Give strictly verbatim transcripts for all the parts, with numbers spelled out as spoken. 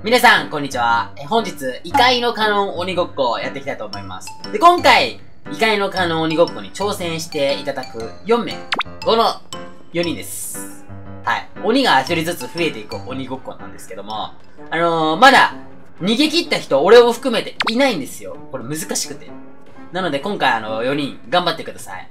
皆さん、こんにちは。え本日、異界のカノン鬼ごっこをやっていきたいと思います。で、今回、異界のカノン鬼ごっこに挑戦していただくよんめい。このよにんです。はい。鬼がひとりずつ増えていく鬼ごっこなんですけども、あのー、まだ、逃げ切った人、俺を含めていないんですよ。これ難しくて。なので、今回あの、よにん、頑張ってください。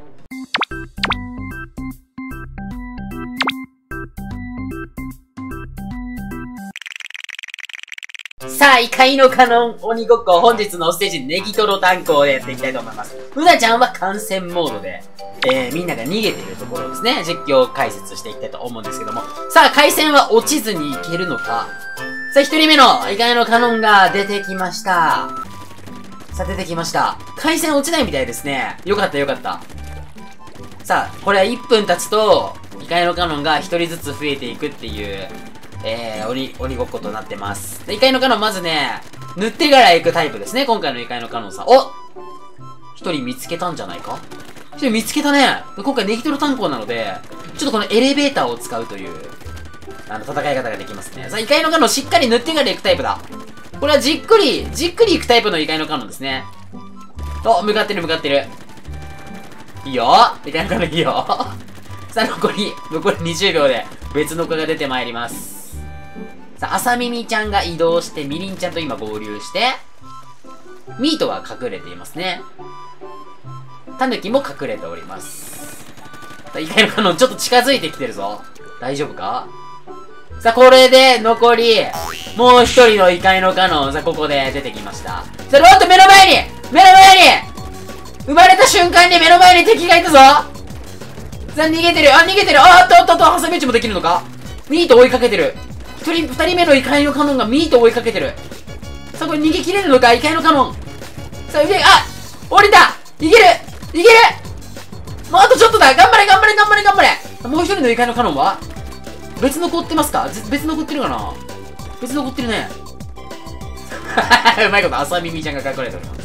さあ、異界のカノン鬼ごっこ、本日のステージ、ネギトロ炭鉱でやっていきたいと思います。うなちゃんは観戦モードで、えー、みんなが逃げているところですね、実況解説していきたいと思うんですけども。さあ、回線は落ちずにいけるのか。さあ、一人目の異界のカノンが出てきました。さあ、出てきました。回線落ちないみたいですね。よかったよかった。さあ、これはいっぷん経つと、異界のカノンがひとりずつ増えていくっていう、えー、鬼、鬼ごっことなってます。で、異界のカノンまずね、塗ってから行くタイプですね。今回の異界のカノンさん。お一人見つけたんじゃないか一人見つけたね。今回ネギトロ炭鉱なので、ちょっとこのエレベーターを使うという、あの、戦い方ができますね。さあ、異界のカノンしっかり塗ってから行くタイプだ。これはじっくり、じっくり行くタイプの異界のカノンですね。お、向かってる向かってる。いいよ異界のカノンいいよさあ、残り、残りにじゅうびょうで別の子が出てまいります。さあ、朝耳ちゃんが移動して、みりんちゃんと今合流して、ミートは隠れていますね。タヌキも隠れております。さあ、異界のカノンちょっと近づいてきてるぞ。大丈夫かさあ、これで残り、もう一人の異界のカノン、さあ、ここで出てきました。さあ、ロッと目の前に目の前に生まれた瞬間に目の前に敵がいたぞさあ、逃げてるあ、逃げてるあーっとっとっと、挟み撃ちもできるのかミート追いかけてる一人、二人目の異界のカノンがミートを追いかけてる。さあ、これ逃げ切れるのか異界のカノン。さあ、上、あ降りたいけるいけるもうあとちょっとだ頑張れ頑張れ頑張れ頑張れもう一人の異界のカノンは別の子追ってますか別の子追ってるかな別の子追ってるね。うまいこと、朝耳ちゃんが隠れております。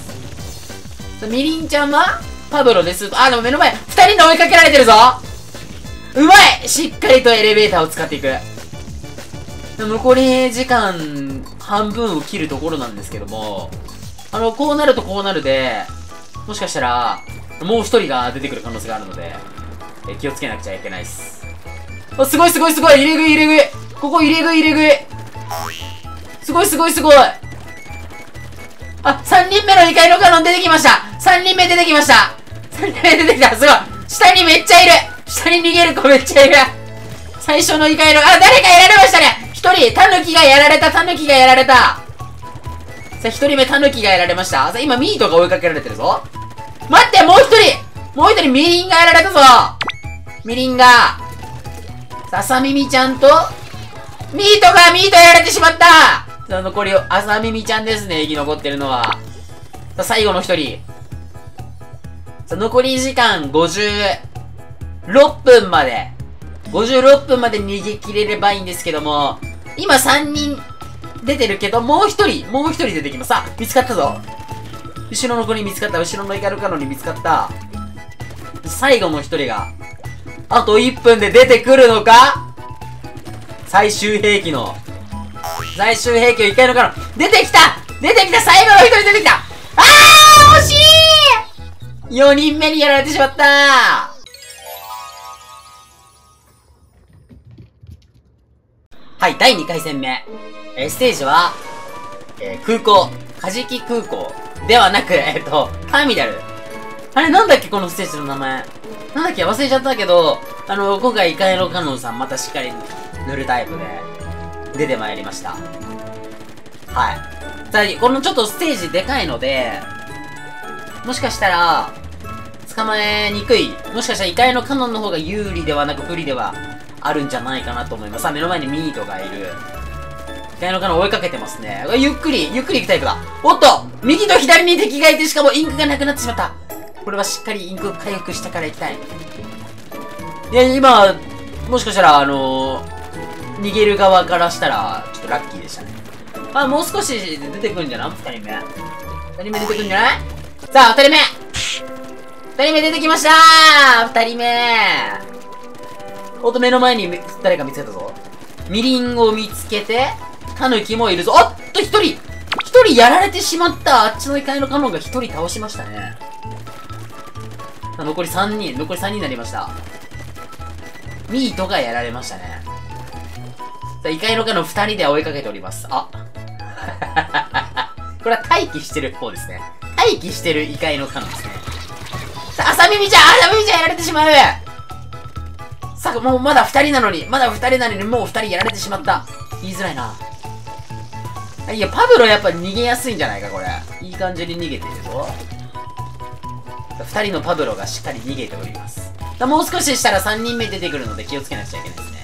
さあ、みりんちゃんはパブロです。あ、でも目の前、二人で追いかけられてるぞうまいしっかりとエレベーターを使っていく。残り時間半分を切るところなんですけども、あの、こうなるとこうなるで、もしかしたら、もう一人が出てくる可能性があるので、え気をつけなくちゃいけないっす。あ、すごいすごいすごい入れ食い入れ食いここ入れ食い入れ食いすごいすごいすごいあ、さんにんめの異界のカノン出てきましたさんにんめ出てきましたさんにんめ出てきたすごい下にめっちゃいる下に逃げる子めっちゃいる最初の異界の、あ、誰かやられましたね一人、タヌキがやられた、タヌキがやられた。さあ、一人目、タヌキがやられました。さあ、今、ミートが追いかけられてるぞ。待って、もう一人もう一人、ミリンがやられたぞミリンが。さあ、朝耳ちゃんと、ミートがミートやられてしまったさあ、残り、朝耳ちゃんですね、生き残ってるのは。さあ、最後の一人。さあ、残り時間ごじゅうろっぷんまで。ごじゅうろっぷんまで逃げ切れればいいんですけども、今さんにん出てるけど、もうひとり、もうひとり出てきます。さあ、見つかったぞ。後ろの子に見つかった、後ろのイカルカノンに見つかった。最後のひとりが、あといっぷんで出てくるのか最終兵器の、最終兵器のイカルカノン、出てきた出てきた最後のひとり出てきたあー惜しい !よにんめにやられてしまったはい、だいにかい戦目。えー、ステージは、えー、空港。カジキ空港。ではなく、えっ、ー、と、ターミナル。あれ、なんだっけこのステージの名前。なんだっけ忘れちゃったけど、あの、今回、イカエロカノンさん、またしっかり塗るタイプで、出てまいりました。はい。さあ、このちょっとステージでかいので、もしかしたら、捕まえにくい。もしかしたら、イカエロカノンの方が有利ではなく不利では、あるんじゃないかなと思います。さあ、目の前にミートがいる。異界のカノン追いかけてますね。ゆっくり、ゆっくり行くタイプだ。おっと右と左に敵がいて、しかもインクがなくなってしまった。これはしっかりインク回復してから行きたい。いや、今、もしかしたら、あのー、逃げる側からしたら、ちょっとラッキーでしたね。まあ、もう少し出てくるんじゃない二人目。二人目出てくるんじゃないさあ、二人目二人目出てきましたー二人目おっと、目の前に誰か見つけたぞ。みりんを見つけて、 タヌキもいるぞ。おっと、一人一人やられてしまった。あっちの異界のカノンが一人倒しましたね。さあ残りさんにん、残りさんにんになりました。ミートがやられましたね。さあ、異界のカノンふたりで追いかけております。あこれは待機してる方ですね。待機してる異界のカノンですね。さあ、あさみみちゃんあさみみちゃんやられてしまう。さあ、もうまだふたりなのに、まだふたりなのにもうふたりやられてしまった。言いづらいな。いや、パブロやっぱ逃げやすいんじゃないか、これ。いい感じに逃げているぞ。ふたりのパブロがしっかり逃げております。もう少ししたらさんにんめ出てくるので気をつけなくちゃいけないですね。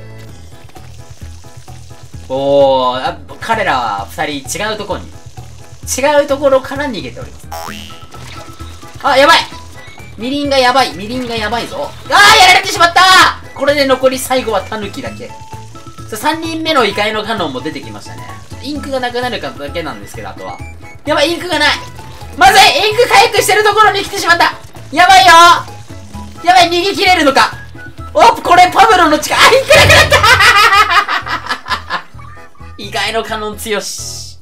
おー、あ、彼らはふたり違うところに、違うところから逃げております。あ、やばいみりんがやばいみりんがやばいぞ。あー、やられてしまったー。これで残り最後はタヌキだけ。さんにんめの異界のカノンも出てきましたね。インクがなくなるかだけなんですけど、あとは。やばい、インクがない。まずい、インク回復してるところに来てしまった。やばいよー。やばい、逃げ切れるのか。おっ、これパブロの力、あ、インクなくなった異界のカノン強し。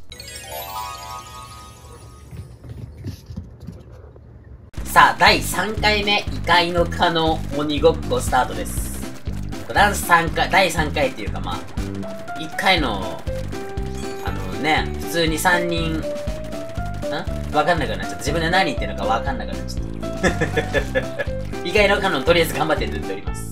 さあ、だいさんかいめ、異界のカノン鬼ごっこスタートです。だいさんかい、だいさんかいっていうかまあ、いっかいの、あのね、普通にさんにん、んわかんなくなっちゃった。自分で何言ってるのかわかんなくなっちゃった。異界のカノンとりあえず頑張って塗っております。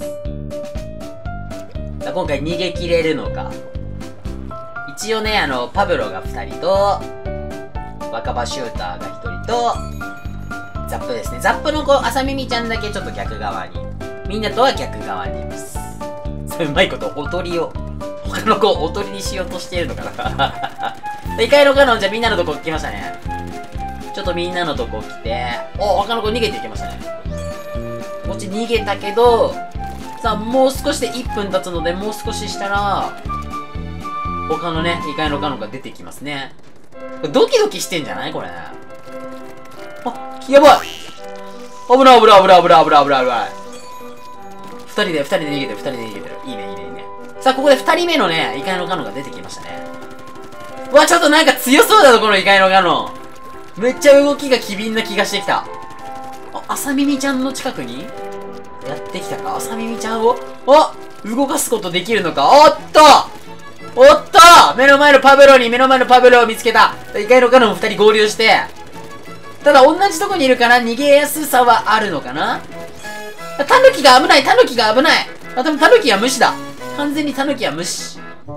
さあ今回逃げ切れるのか。一応ね、あの、パブロがふたりと、若葉シューターがひとりと、ザップですね。ザップの子、あさみみちゃんだけちょっと逆側に。みんなとは逆側にいます。うまいこと、おとりを、他の子をおとりにしようとしているのかな異界のカノンじゃみんなのとこ来ましたね。ちょっとみんなのとこ来て、お、他の子逃げていきましたね。こっち逃げたけど、さあ、もう少しでいっぷん経つので、もう少ししたら、他のね、異界のカノンが出てきますね。ドキドキしてんじゃないこれ。あ、やばい危ない危ない危ない危ない危ない危ない危ない。二人で、二人で逃げてる、二人で逃げてる。いいね、いいね、いいね。さあ、ここで二人目のね、異界のカノンが出てきましたね。うわ、ちょっとなんか強そうだぞ、この異界のカノン。めっちゃ動きが機敏な気がしてきた。あ、あさみみちゃんの近くにやってきたか。あさみみちゃんを、お動かすことできるのか。おっとおっと目の前のパブロに、目の前のパブロを見つけた。異界のカノン二人合流して。ただ、同じとこにいるから逃げやすさはあるのかな。タヌキが危ない、タヌキが危ない。あ、多分タヌキは無視だ。完全にタヌキは無視。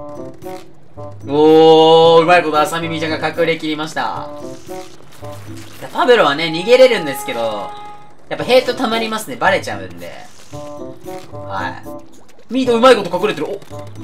おー、うまいことあさみみちゃんが隠れ切りました。パブロはね、逃げれるんですけど、やっぱヘイト溜まりますね。バレちゃうんで。はい。ミートうまいこと隠れてる。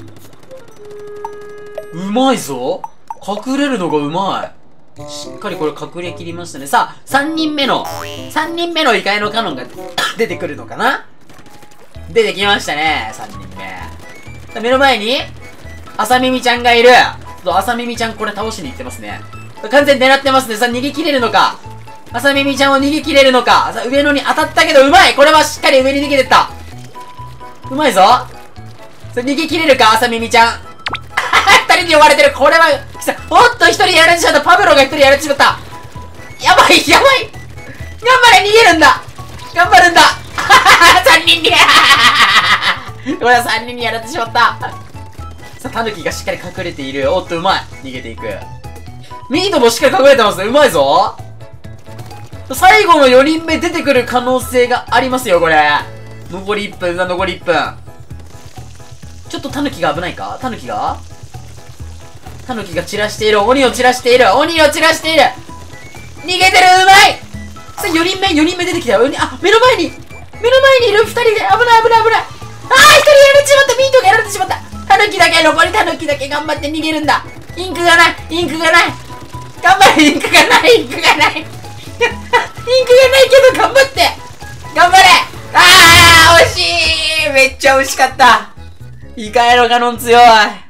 おうまいぞ。隠れるのがうまい。しっかりこれ隠れ切りましたね。さあ、さんにんめの、さんにんめの異界のカノンが出てくるのかな。出てきましたね、さんにんめ。目の前に、あさみみちゃんがいる。あさみみちゃんこれ倒しに行ってますね。完全に狙ってますね。さあ、逃げ切れるのか。あさみみちゃんを逃げ切れるのか。さあ、上野に当たったけどうまい。これはしっかり上に逃げてった。うまいぞ。さあ、逃げ切れるか、あさみみちゃん。二人に追われてる。これは、おっと、一人やられてしまった。パブロが一人やられてしまった。やばい、やばい。頑張れ、逃げるんだ。頑張るんだ。三人に。これは三人にやられてしまった。さあ、タヌキがしっかり隠れている。おっと、うまい。逃げていく。ミートもしっかり隠れてますね。うまいぞ。最後のよにんめ出てくる可能性がありますよ、これ。残りいっぷんだ、残りいっぷん。ちょっとタヌキが危ないか。タヌキがタヌキが散らしている。鬼を散らしている。鬼を散らしている。逃げてる。うまい。さあ、よにんめ、よにんめ出てきたよ。あ、目の前に、目の前にいるふたりで。危ない、危ない、危ない。あー、ひとりやられてしまった。ミートがやられてしまった。タヌキだけ、残りタヌキだけ頑張って逃げるんだ。インクがない、インクがない。頑張れ、インクがない、インクがない。インクがないけど頑張って。頑張れ。あー、惜しい。めっちゃ惜しかった。異界のカノン強い。